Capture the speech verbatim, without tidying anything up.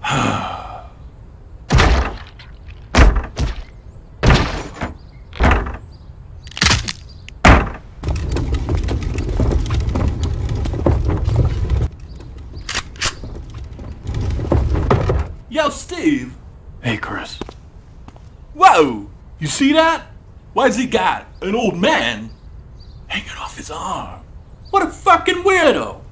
Yo, Steve! Hey, Chris. Whoa! You see that? Why's he got an old man hanging off his arm? What a fucking weirdo!